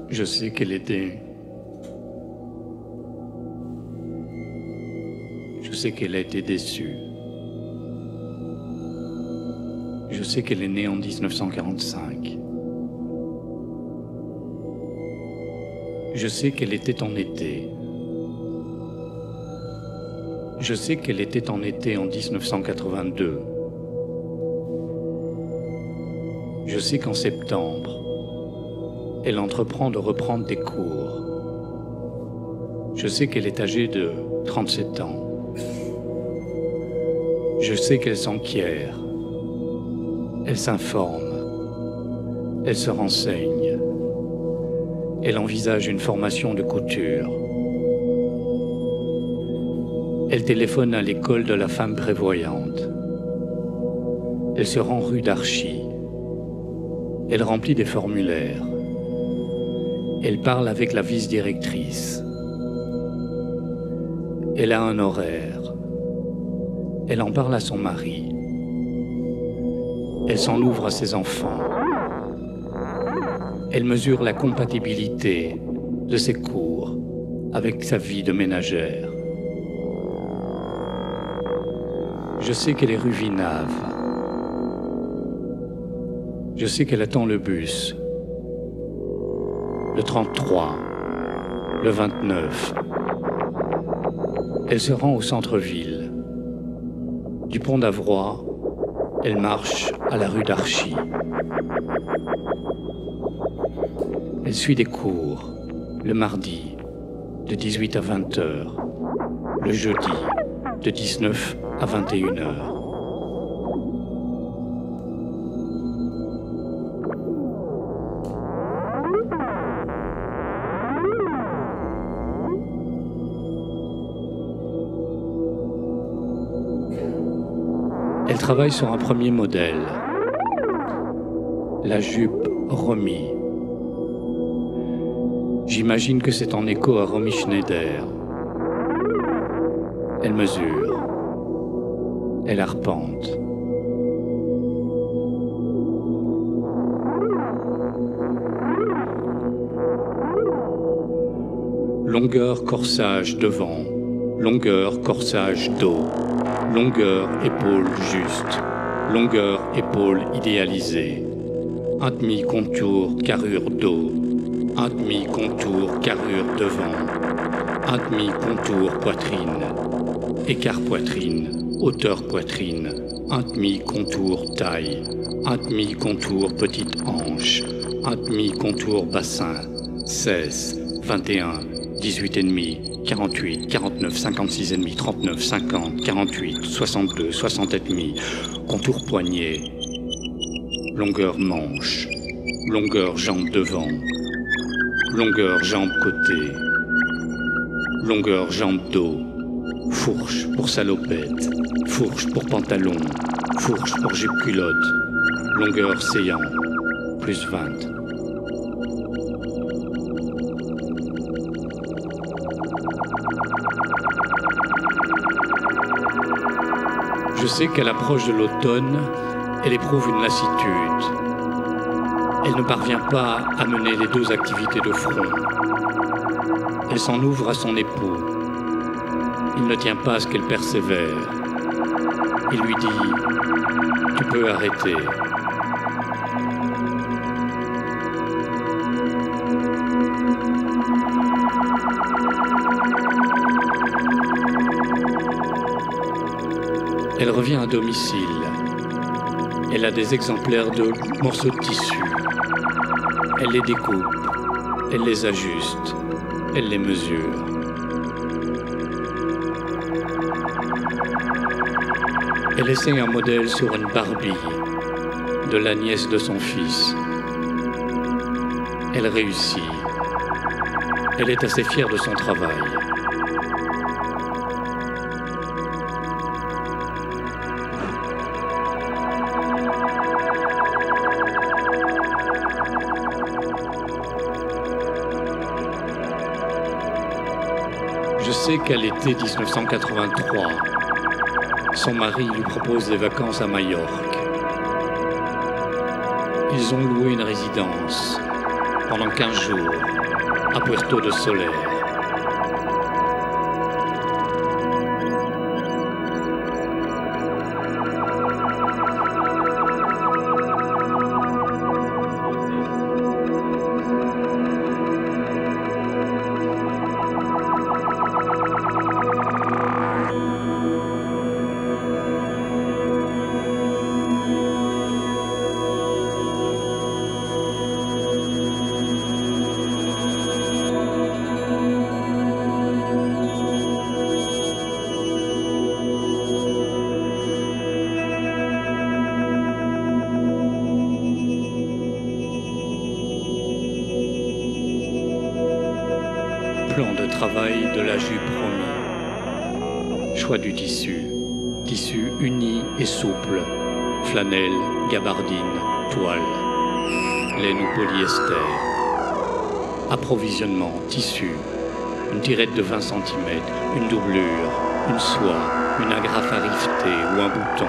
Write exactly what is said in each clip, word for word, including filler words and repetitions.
Je sais qu'elle était... Je sais qu'elle a été déçue. Je sais qu'elle est née en mille neuf cent quarante-cinq. Je sais qu'elle était en été. Je sais qu'elle était en été en mille neuf cent quatre-vingt-deux. Je sais qu'en septembre, elle entreprend de reprendre des cours. Je sais qu'elle est âgée de trente-sept ans. Je sais qu'elle s'enquiert. Elle s'informe. Elle se renseigne. Elle envisage une formation de couture. Elle téléphone à l'école de la femme prévoyante. Elle se rend rue d'Archy. Elle remplit des formulaires. Elle parle avec la vice-directrice. Elle a un horaire. Elle en parle à son mari. Elle s'en ouvre à ses enfants. Elle mesure la compatibilité de ses cours avec sa vie de ménagère. Je sais qu'elle est rue Vinave. Je sais qu'elle attend le bus. Le trente-trois, le vingt-neuf. Elle se rend au centre-ville. Du pont d'Avroy, elle marche à la rue d'Archy. Elle suit des cours, le mardi, de dix-huit à vingt heures, le jeudi, de dix-neuf à vingt et une heures. Elle travaille sur un premier modèle, la jupe Romy. J'imagine que c'est en écho à Romy Schneider. Elle mesure, elle arpente. Longueur corsage devant, longueur corsage dos, longueur épaule juste, longueur épaule idéalisée, un demi-contour carrure dos, un demi-contour carrure devant, un demi-contour poitrine, écart poitrine, hauteur poitrine, un demi-contour taille, un demi-contour petite hanche, un demi-contour bassin, seize, vingt et un, dix-huit et demi, quarante-huit, quarante-neuf, cinquante-six et demi, trente-neuf, cinquante, quarante-huit, soixante-deux, soixante et demi, contour poignet, longueur manche, longueur jambe devant, longueur jambe côté, longueur jambe dos, fourche pour salopette, fourche pour pantalon, fourche pour jupe culotte, longueur séant, plus vingt. Je sais qu'à l'approche de l'automne, elle éprouve une lassitude. Elle ne parvient pas à mener les deux activités de front. Elle s'en ouvre à son époux. Il ne tient pas à ce qu'elle persévère. Il lui dit « Tu peux arrêter ». Elle revient à domicile. Elle a des exemplaires de morceaux de tissu. Elle les découpe. Elle les ajuste. Elle les mesure. Elle essaie un modèle sur une Barbie de la nièce de son fils. Elle réussit. Elle est assez fière de son travail. Je sais qu'à l'été mille neuf cent quatre-vingt-trois, son mari lui propose des vacances à Majorque. Ils ont loué une résidence. pendant quinze jours à Puerto de Soler. Plan de travail de la jupe promis. Choix du tissu. Tissu uni et souple. Flanelle, gabardine, toile. Laine ou polyester. Approvisionnement. Tissu. Une tirette de vingt centimètres. Une doublure. Une soie. Une agrafe à rifter ou un bouton.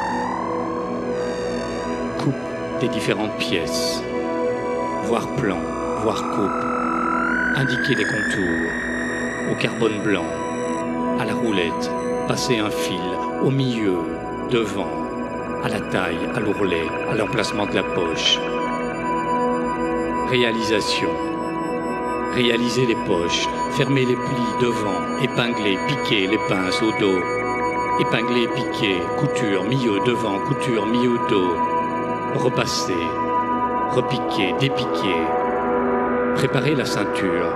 Coupe des différentes pièces. Voir plan. Voir coupe. Indiquer les contours, au carbone blanc, à la roulette, passer un fil, au milieu, devant, à la taille, à l'ourlet, à l'emplacement de la poche. Réalisation. Réaliser les poches, fermer les plis devant, épingler, piquer les pinces au dos. Épingler, piquer, couture, milieu, devant, couture, milieu, dos. Repasser, repiquer, dépiquer. Préparer la ceinture.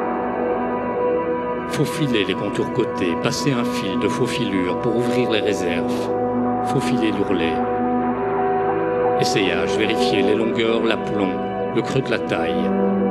Faufiler les contours côtés, passer un fil de faux filure pour ouvrir les réserves. Faufiler l'ourlet. Essayage, vérifier les longueurs, l'aplomb, le creux de la taille.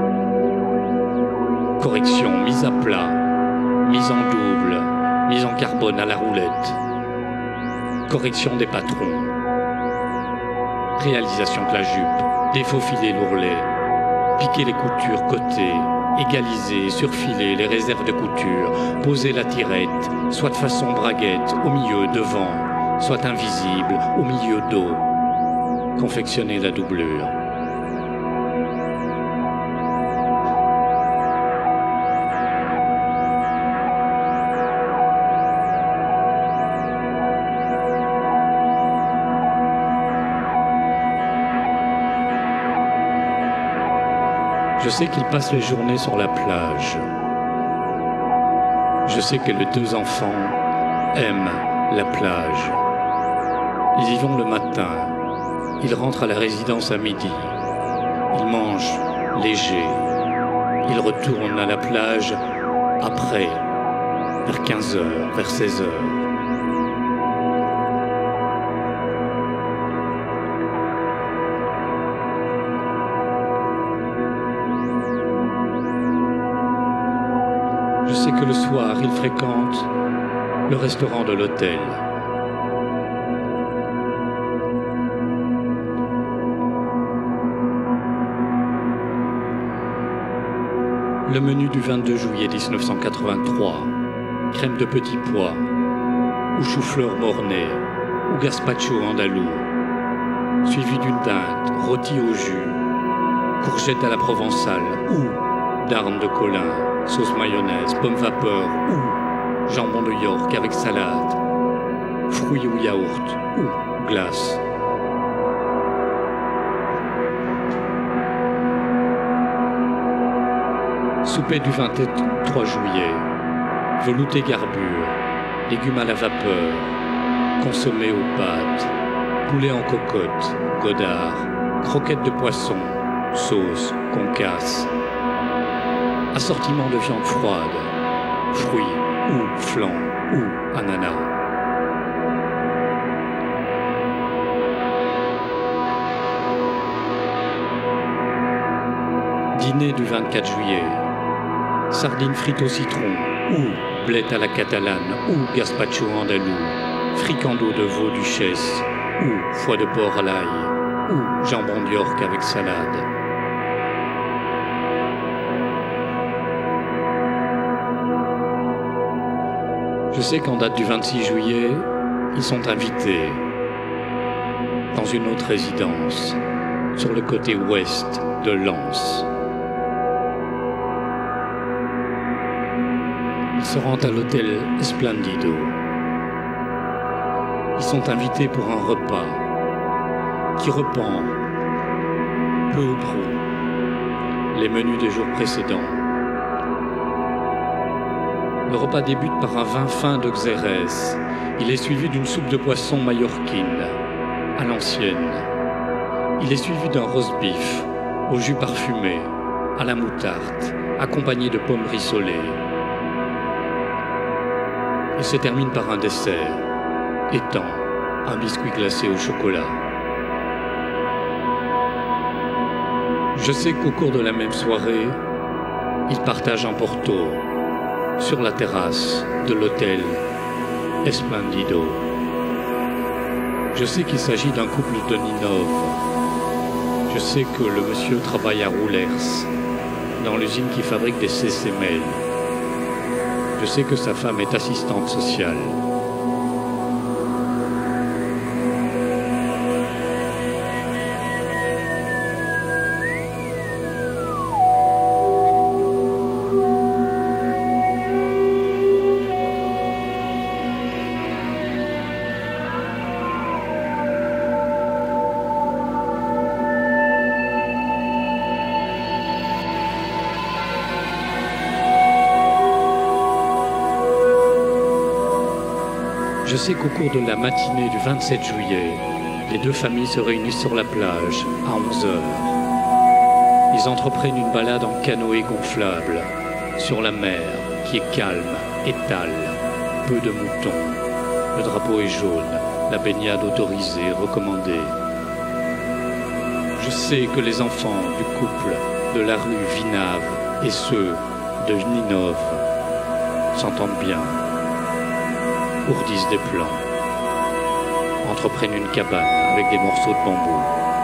Correction, mise à plat, mise en double, mise en carbone à la roulette. Correction des patrons. Réalisation de la jupe, défaufiler l'ourlet. Piquer les coutures côté, égaliser, surfiler les réserves de couture, poser la tirette, soit de façon braguette, au milieu, devant, soit invisible, au milieu, dos. Confectionner la doublure. Je sais qu'ils passent les journées sur la plage. Je sais que les deux enfants aiment la plage. Ils y vont le matin. Ils rentrent à la résidence à midi. Ils mangent léger. Ils retournent à la plage après, vers quinze heures, vers seize heures. Je sais que le soir, ils fréquentent le restaurant de l'hôtel. Le menu du vingt-deux juillet mille neuf cent quatre-vingt-trois, crème de petits pois, ou chou-fleur mornay, ou gazpacho andalou, suivi d'une dinde rôtie au jus, courgettes à la provençale, ou darne de colin, sauce mayonnaise, pomme vapeur, ou jambon de York avec salade, fruits ou yaourt, ou glace. Souper du vingt-trois juillet, velouté garbure, légumes à la vapeur, consommé aux pâtes, poulet en cocotte, godard, croquettes de poisson, sauce, concasse. Assortiment de viande froide, fruits ou flan ou ananas. Dîner du vingt-quatre juillet. Sardines frites au citron ou blettes à la catalane ou gazpacho andalou. Fricando de veau duchesse ou foie de porc à l'ail ou jambon de York avec salade. Je sais qu'en date du vingt-six juillet, ils sont invités dans une autre résidence, sur le côté ouest de Lens. se rend à l'hôtel Esplandido. Ils sont invités pour un repas qui reprend, peu ou prou, les menus des jours précédents. Le repas débute par un vin fin de Xérès. Il est suivi d'une soupe de poisson mallorquine, à l'ancienne. Il est suivi d'un roast beef, au jus parfumé, à la moutarde, accompagné de pommes rissolées. Il se termine par un dessert, étant un biscuit glacé au chocolat. Je sais qu'au cours de la même soirée, ils partagent un porto sur la terrasse de l'hôtel Esplandido. Je sais qu'il s'agit d'un couple de Ninove. Je sais que le monsieur travaille à Roulers, dans l'usine qui fabrique des cécémèles. Je sais que sa femme est assistante sociale. Je sais qu'au cours de la matinée du vingt-sept juillet, les deux familles se réunissent sur la plage à onze heures. Ils entreprennent une balade en canoë gonflable sur la mer qui est calme, étale, peu de moutons. Le drapeau est jaune, la baignade autorisée, recommandée. Je sais que les enfants du couple de la rue Vinave et ceux de Ninove s'entendent bien, ourdissent des plans, entreprennent une cabane avec des morceaux de bambou.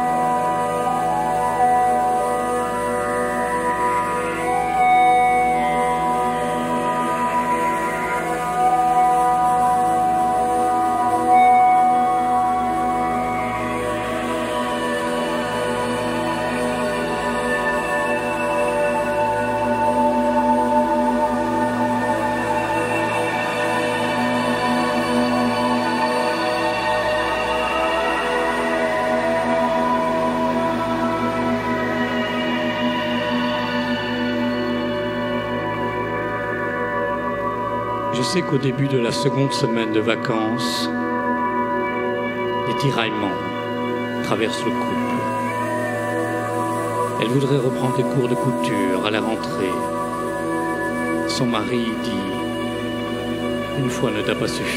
Je sais qu'au début de la seconde semaine de vacances, des tiraillements traversent le couple. Elle voudrait reprendre les cours de couture à la rentrée. Son mari dit « Une fois ne t'a pas suffi ».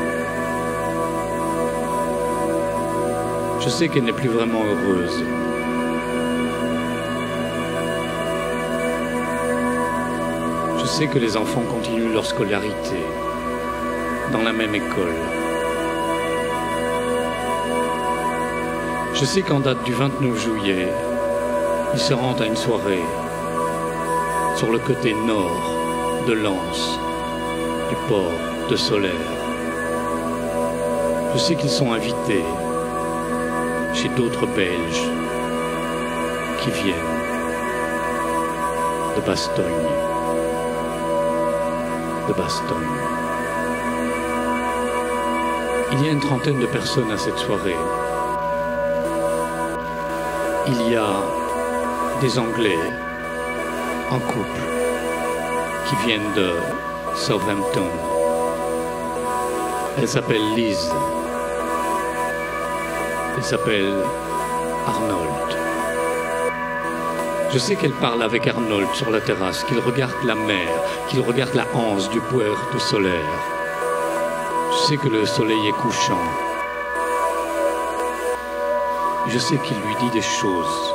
Je sais qu'elle n'est plus vraiment heureuse. Je sais que les enfants continuent leur scolarité dans la même école. Je sais qu'en date du vingt-neuf juillet, ils se rendent à une soirée sur le côté nord de l'Anse, du port de Solaire. Je sais qu'ils sont invités chez d'autres Belges qui viennent de Bastogne. de Bastogne. Il y a une trentaine de personnes à cette soirée. Il y a des Anglais en couple qui viennent de Southampton. Elle s'appelle Liz. Elle s'appelle Arnold. Je sais qu'elle parle avec Arnold sur la terrasse, qu'il regarde la mer, qu'il regarde la anse du puerto solaire. Je sais que le soleil est couchant. Je sais qu'il lui dit des choses.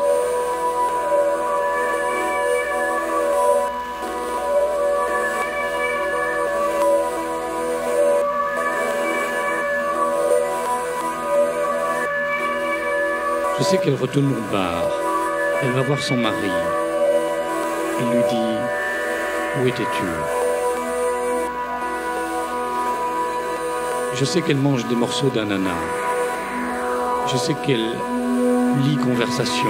Je sais qu'elle retourne au bar. Elle va voir son mari. Il lui dit « Où étais-tu » Je sais qu'elle mange des morceaux d'ananas. Je sais qu'elle lit Conversation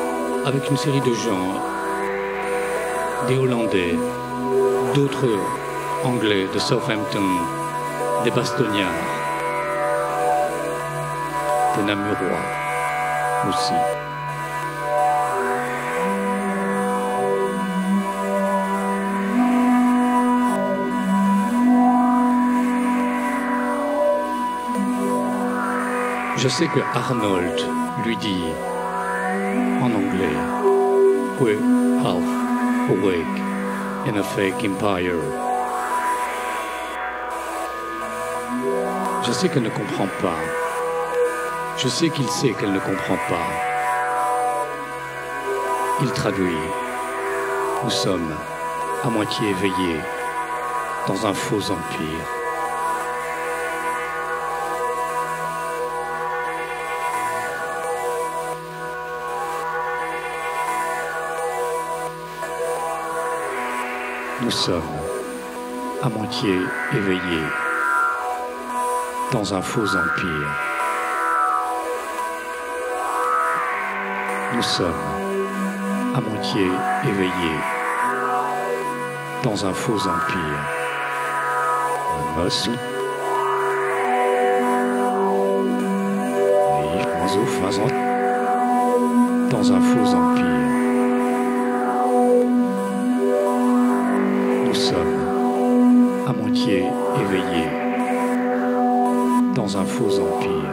avec une série de gens, des Hollandais, d'autres anglais de Southampton, des Bastognards, des Namurois aussi. Je sais que Arnold lui dit en anglais « We're half awake in a fake empire ». Je sais qu'elle ne comprend pas. Je sais qu'il sait qu'elle ne comprend pas. Il traduit « Nous sommes à moitié éveillés dans un faux empire ». Nous sommes à moitié éveillés dans un faux empire. Nous sommes à moitié éveillés dans un faux empire. Was? Oui, also faisant dans un faux empire. Nous sommes à moitié éveillés dans un faux empire.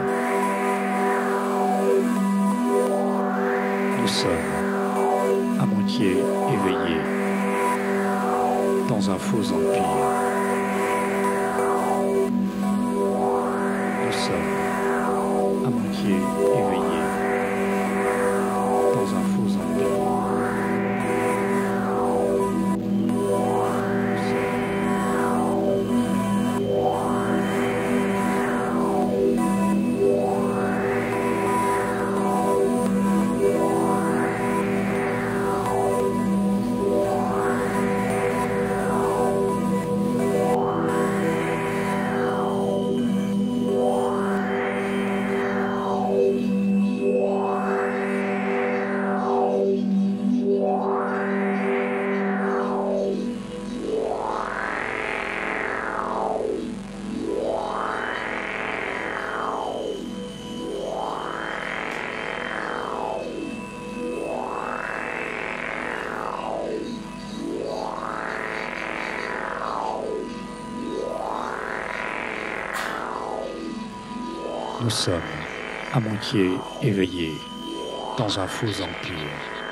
Nous sommes à moitié éveillés dans un faux empire. Nous sommes à moitié éveillés dans un faux empire. Nous sommes à moitié éveillés dans un faux empire.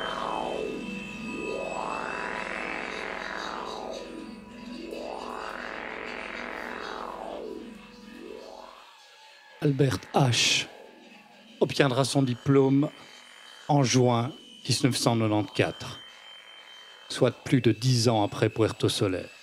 Albert H. obtiendra son diplôme en juin mille neuf cent quatre-vingt-quatorze, soit plus de dix ans après Puerto Soler.